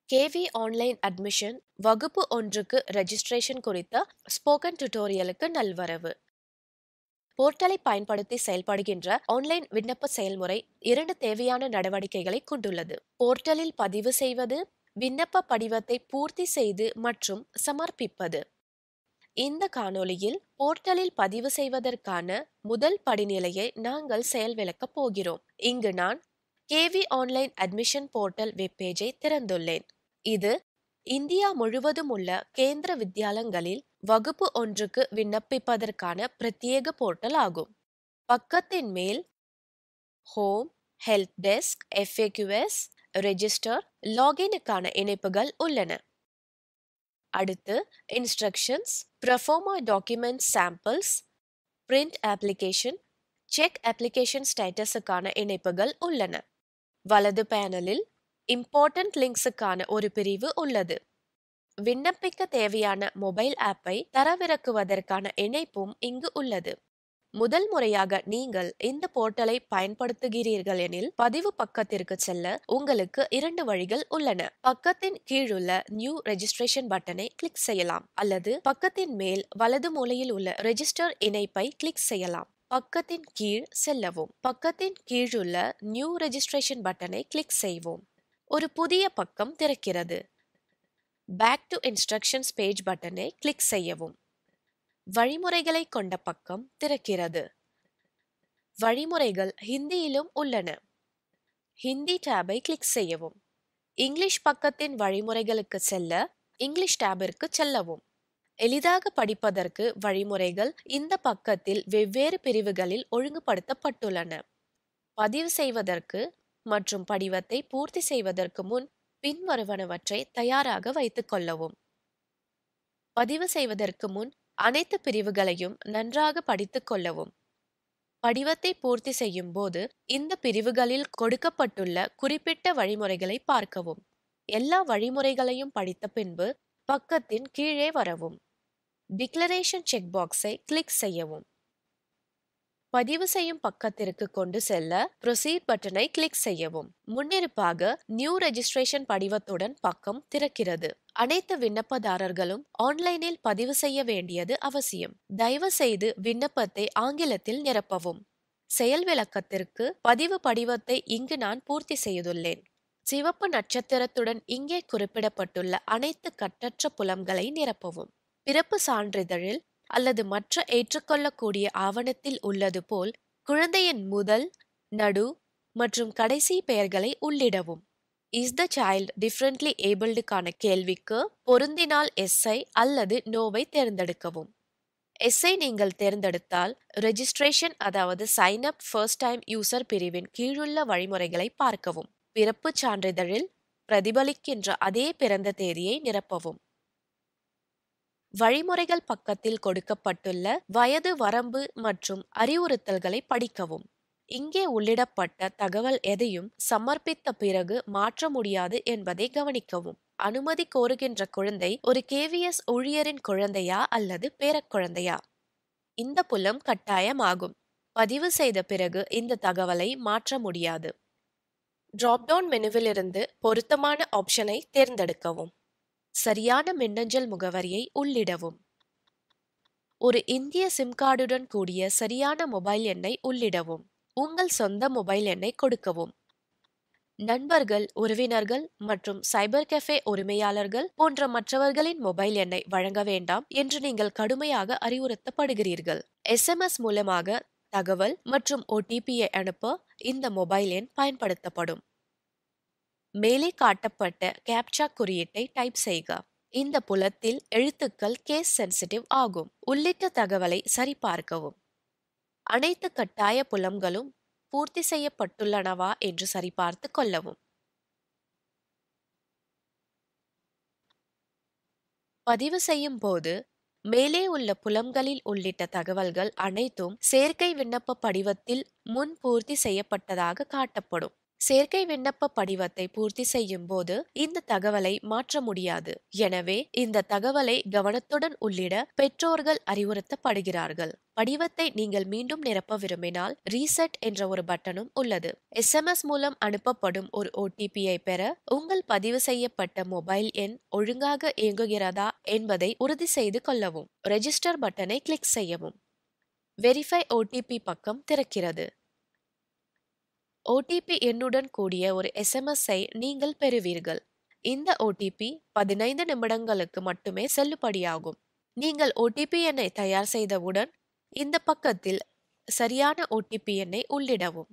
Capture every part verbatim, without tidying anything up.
K V online admission வகுப்பு ஒன்றுக்கு registration குறித்த ஸ்போக்கன் டியூட்டோரியலுக்கு நல்வரவு. போர்ட்டலை பயன்படுத்தி செயல்படுகின்ற ஆன்லைன் விண்ணப்ப செயல்முறை இரண்டு தேவையான நடவடிக்கைகளை கொண்டுள்ளது. போர்ட்டலில் பதிவு செய்வது, விண்ணப்ப படிவத்தை பூர்த்தி செய்து மற்றும் சமர்ப்பிப்பது. இந்த காணொளியில் போர்ட்டலில் பதிவு செய்வதற்கான முதல் படிநிலையை நாங்கள் செயல் விளக்கப் போகிறோம். இங்கு நான் K V online admission portal வெப்பேஜை திறந்துள்ளேன். இது இந்தியா முழுவதும் உள்ள கேந்திர வித்யாலயங்களில் வகுப்பு ஒன்றுக்கு விண்ணப்பிப்பதற்கான பிரத்யேக போர்ட்டல் ஆகும். பக்கத்தின் மேல் home, help desk, F A Q S, register, லாகினுக்கான இணைப்புகள் உள்ளன. அடுத்து instructions, proforma document samples, print application, check application ஸ்டேட்டஸுக்கான இணைப்புகள் உள்ளன. வலது பேனலில் இம்பார்ட்டன்ட் லிங்க்ஸுக்கான ஒரு பிரிவு உள்ளது. விண்ணப்பிக்க தேவையான மொபைல் ஆப்பை தரவிறக்குவதற்கான இணைப்பும் இங்கு உள்ளது. முதல் முறையாக நீங்கள் இந்த போர்ட்டலை பயன்படுத்துகிறீர்கள் எனில் பதிவு பக்கத்திற்கு செல்ல உங்களுக்கு இரண்டு வழிகள் உள்ளன. பக்கத்தின் கீழுள்ள நியூ ரெஜிஸ்ட்ரேஷன் பட்டனை கிளிக் செய்யலாம் அல்லது பக்கத்தின் மேல் வலது மூலையில் உள்ள ரெஜிஸ்டர் இணைப்பை கிளிக் செய்யலாம். பக்கத்தின் கீழ் செல்லவும். பக்கத்தின் கீழுள்ள நியூ ரெஜிஸ்ட்ரேஷன் பட்டனை கிளிக் செய்வோம். ஒரு புதிய பக்கம் திறக்கிறது. பேக் டு இன்ஸ்ட்ரக்ஷன்ஸ் பேஜ் பட்டனை கிளிக் செய்யவும். வழிமுறைகளை கொண்ட பக்கம் திறக்கிறது. வழிமுறைகள் ஹிந்தியிலும் உள்ளன. ஹிந்தி டேபை கிளிக் செய்யவும். இங்கிலீஷ் பக்கத்தின் வழிமுறைகளுக்கு செல்ல இங்கிலீஷ் டேபிற்கு செல்லவும். எளிதாக படிப்பதற்கு வழிமுறைகள் இந்த பக்கத்தில் வெவ்வேறு பிரிவுகளில் ஒழுங்குபடுத்தப்பட்டுள்ளன. பதிவு செய்வதற்கு மற்றும் படிவத்தை பூர்த்தி செய்வதற்கு முன் பின்வருவனவற்றை தயாராக வைத்துக் கொள்ளவும். பதிவு செய்வதற்கு முன் அனைத்து பிரிவுகளையும் நன்றாக படித்துக் கொள்ளவும். படிவத்தை பூர்த்தி செய்யும் போது இந்த பிரிவுகளில் கொடுக்கப்பட்டுள்ள குறிப்பிட்ட வழிமுறைகளை பார்க்கவும். எல்லா வழிமுறைகளையும் படித்த பின்பு பக்கத்தின் கீழே வரவும். டிக்ளரேஷன் செக் பாக்ஸை கிளிக் செய்யவும். பதிவு செய்யும் பக்கத்திற்கு கொண்டு செல்ல ப்ரொசீட் பட்டனை கிளிக் செய்யவும். முன்னிருப்பாக நியூ ரெஜிஸ்ட்ரேஷன் படிவத்துடன் பக்கம் திறக்கிறது. அனைத்து விண்ணப்பதாரர்களும் ஆன்லைனில் பதிவு செய்ய வேண்டியது அவசியம். தயவு செய்து விண்ணப்பத்தை ஆங்கிலத்தில் நிரப்பவும். செயல் விளக்கத்திற்கு பதிவு படிவத்தை இங்கு நான் பூர்த்தி செய்துள்ளேன். சிவப்பு நட்சத்திரத்துடன் இங்கே குறிப்பிடப்பட்டுள்ள அனைத்து கட்டற்ற புலங்களை நிரப்பவும். பிறப்பு சான்றிதழில் அல்லது மற்ற ஏற்றுக்கொள்ளக்கூடிய ஆவணத்தில் உள்ளது போல் குழந்தையின் முதல், நடு மற்றும் கடைசி பெயர்களை உள்ளிடவும். இஸ் த சைல்ட் டிஃபரண்ட்லி ஏபிள்டுக்கான கேள்விக்கு பொருந்தினால் எஸ்ஐ அல்லது நோவை தேர்ந்தெடுக்கவும். எஸ்ஐ நீங்கள் தேர்ந்தெடுத்தால் ரெஜிஸ்ட்ரேஷன் அதாவது sign up first time user பிரிவின் கீழுள்ள வழிமுறைகளை பார்க்கவும். பிறப்பு சான்றிதழில் பிரதிபலிக்கின்ற அதே பிறந்த தேதியை நிரப்பவும். வழிமுறைகள் பக்கத்தில் கொடுக்கப்பட்டுள்ள வயது வரம்பு மற்றும் அறிவுறுத்தல்களை படிக்கவும். இங்கே உள்ளிடப்பட்ட தகவல் எதையும் சமர்ப்பித்த பிறகு மாற்ற முடியாது என்பதை கவனிக்கவும். அனுமதி கோருகின்ற குழந்தை ஒரு K V S ஊழியரின் குழந்தையா அல்லது பேரக்குழந்தையா? இந்த புலம் கட்டாயமாகும். பதிவு செய்த பிறகு இந்த தகவலை மாற்ற முடியாது. டிராப்டவுன் மெனுவிலிருந்து பொருத்தமான ஆப்ஷனை தேர்ந்தெடுக்கவும். சரியான மின்னஞ்சல் முகவரியை உள்ளிடவும். ஒரு இந்திய சிம் கார்டுடன் கூடிய சரியான மொபைல் எண்ணை உள்ளிடவும். உங்கள் சொந்த மொபைல் எண்ணை கொடுக்கவும். நண்பர்கள், உறவினர்கள் மற்றும் சைபர் கஃபே உரிமையாளர்கள் போன்ற மற்றவர்களின் மொபைல் எண்ணை வழங்க வேண்டாம் என்று நீங்கள் கடுமையாக அறிவுறுத்தப்படுகிறீர்கள். எஸ் எம் எஸ் மூலமாக தகவல் மற்றும் O T P-யை அனுப்ப இந்த மொபைல் எண் பயன்படுத்தப்படும். மேலே காட்டப்பட்ட கேப்சா குறியீட்டை டைப் செய்க. இந்த புலத்தில் எழுத்துக்கள் கேஸ் சென்சிட்டிவ் ஆகும். உள்ளிட்ட தகவலை சரிபார்க்கவும். அனைத்து கட்டாய புலங்களும் பூர்த்தி செய்யப்பட்டுள்ளனவா என்று சரிபார்த்து கொள்ளவும். பதிவு செய்யும் போது மேலே உள்ள புலங்களில் உள்ளிட்ட தகவல்கள் அனைத்தும் சேர்க்கை விண்ணப்ப படிவத்தில் முன் பூர்த்தி செய்யப்பட்டதாக காட்டப்படும். சேர்க்கை விண்ணப்ப படிவத்தை பூர்த்தி செய்யும் போது இந்த தகவலை மாற்ற முடியாது. எனவே இந்த தகவலை கவனத்துடன் உள்ளிட பெற்றோர்கள் அறிவுறுத்தப்படுகிறார்கள். படிவத்தை நீங்கள் மீண்டும் நிரப்ப விரும்பினால் ரீசெட் என்ற ஒரு பட்டனும் உள்ளது. எஸ் எம் எஸ் மூலம் அனுப்பப்படும் ஒரு ஓ டி பியை பெற உங்கள் பதிவு செய்யப்பட்ட மொபைல் எண் ஒழுங்காக இயங்குகிறதா என்பதை உறுதி செய்து கொள்ளவும். ரெஜிஸ்டர் பட்டனை கிளிக் செய்யவும். வெரிஃபை ஓ டி பி பக்கம் திறக்கிறது. ஓ டி பி எண்ணுடன் கூடிய ஒரு எஸ் எம் எஸ்-ஐ நீங்கள் பெறுவீர்கள். இந்த ஓ டி பி பதினைந்து நிமிடங்களுக்கு மட்டுமே செல்லுபடியாகும். நீங்கள் ஓ டி பி எண்ணை தயார் செய்தவுடன் இந்த பக்கத்தில் சரியான ஓ டி பி எண்ணை உள்ளிடவும்.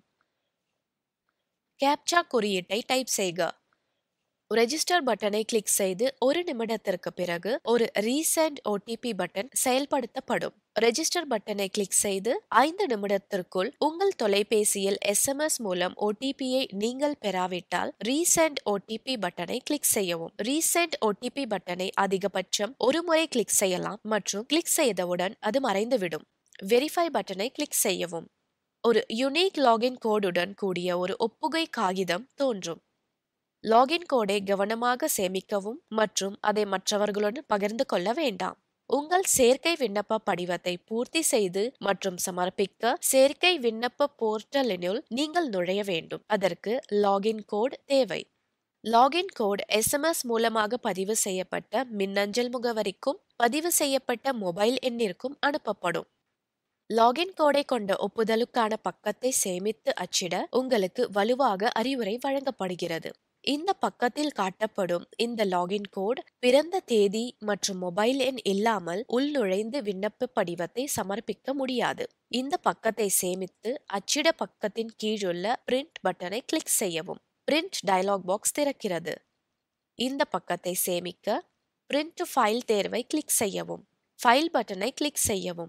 கேப்சா குறியீட்டை டைப் செய்க. ரெஜிஸ்டர் பட்டனை கிளிக் செய்து ஒரு நிமிடத்திற்கு பிறகு ஒரு resend O T P button செயல்படுத்தப்படும். ரெஜிஸ்டர் பட்டனை கிளிக் செய்து ஐந்து நிமிடத்திற்குள் உங்கள் தொலைபேசியில் எஸ் எம் எஸ் மூலம் ஓ டி பியை நீங்கள் பெறாவிட்டால் ரீசெண்ட் ஓ டி பி பட்டனை கிளிக் செய்யவும். ரீசெண்ட் ஓ டி பி பட்டனை அதிகபட்சம் ஒரு முறை கிளிக் செய்யலாம் மற்றும் கிளிக் செய்தவுடன் அது மறைந்துவிடும். வெரிஃபை பட்டனை கிளிக் செய்யவும். ஒரு யுனிக் லாகின் கோடுடன் கூடிய ஒரு ஒப்புகை காகிதம் தோன்றும். லாகின் கோடை கவனமாக சேமிக்கவும் மற்றும் அதை மற்றவர்களுடன் பகிர்ந்து கொள்ள வேண்டாம். உங்கள் சேர்க்கை விண்ணப்ப படிவத்தை பூர்த்தி செய்து மற்றும் சமர்ப்பிக்க சேர்க்கை விண்ணப்ப போர்ட்டலினுள் நீங்கள் நுழைய வேண்டும். அதற்கு லாகின் கோட் தேவை. Login code S M S மூலமாக பதிவு செய்யப்பட்ட மின்னஞ்சல் முகவரிக்கும் பதிவு செய்யப்பட்ட மொபைல் எண்ணிற்கும் அனுப்பப்படும். லாகின் கோடை கொண்ட ஒப்புதலுக்கான பக்கத்தை சேமித்து அச்சிட உங்களுக்கு வலுவாக அறிவுரை வழங்கப்படுகிறது. இந்த பக்கத்தில் காட்டப்படும் இந்த லாகின் கோட் பிறந்த தேதி மற்றும் மொபைல் எண் இல்லாமல் உள்நுழைந்து விண்ணப்ப படிவத்தை சமர்ப்பிக்க முடியாது. இந்த பக்கத்தை சேமித்து அச்சிட பக்கத்தின் கீழுள்ள பிரிண்ட் பட்டனை கிளிக் செய்யவும். பிரிண்ட் டயலாக் பாக்ஸ் திறக்கிறது. இந்த பக்கத்தை சேமிக்க பிரிண்ட் டு ஃபைல் தேர்வை கிளிக் செய்யவும். ஃபைல் பட்டனை கிளிக் செய்யவும்.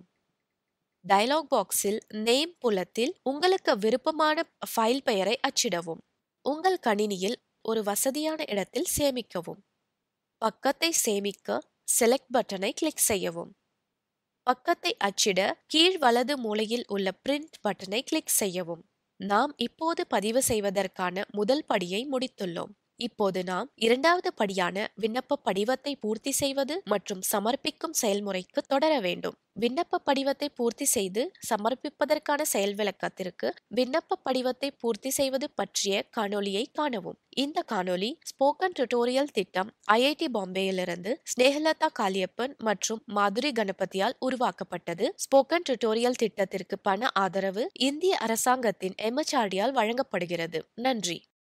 டயலாக் பாக்ஸில் நேம் புலத்தில் உங்களுக்கு விருப்பமான ஃபைல் பெயரை அச்சிடவும். உங்கள் கணினியில் ஒரு வசதியான இடத்தில் சேமிக்கவும். பக்கத்தை சேமிக்க செலக்ட் பட்டனை கிளிக் செய்யவும். பக்கத்தை அச்சிட கீழ் வலது மூலையில் உள்ள பிரிண்ட் பட்டனை கிளிக் செய்யவும். நாம் இப்போது பதிவு செய்வதற்கான முதல் படியை முடித்துள்ளோம். இப்போது நாம் இரண்டாவது படியான விண்ணப்ப படிவத்தை பூர்த்தி செய்வது மற்றும் சமர்ப்பிக்கும் செயல்முறைக்கு தொடர வேண்டும். விண்ணப்ப படிவத்தை பூர்த்தி செய்து சமர்ப்பிப்பதற்கான செயல் விளக்கத்திற்கு விண்ணப்ப படிவத்தை பூர்த்தி செய்வது பற்றிய காணொளியை காணவும். இந்த காணொளி ஸ்போக்கன் டியூட்டோரியல் திட்டம் ஐ ஐ டி பாம்பேயிலிருந்து ஸ்னேஹலதா காளியப்பன் மற்றும் மாதுரி கணபதியால் உருவாக்கப்பட்டது. ஸ்போக்கன் டியூட்டோரியல் திட்டத்திற்கு பண ஆதரவு இந்திய அரசாங்கத்தின் எம் எச் ஆர் டி-யால் வழங்கப்படுகிறது. நன்றி.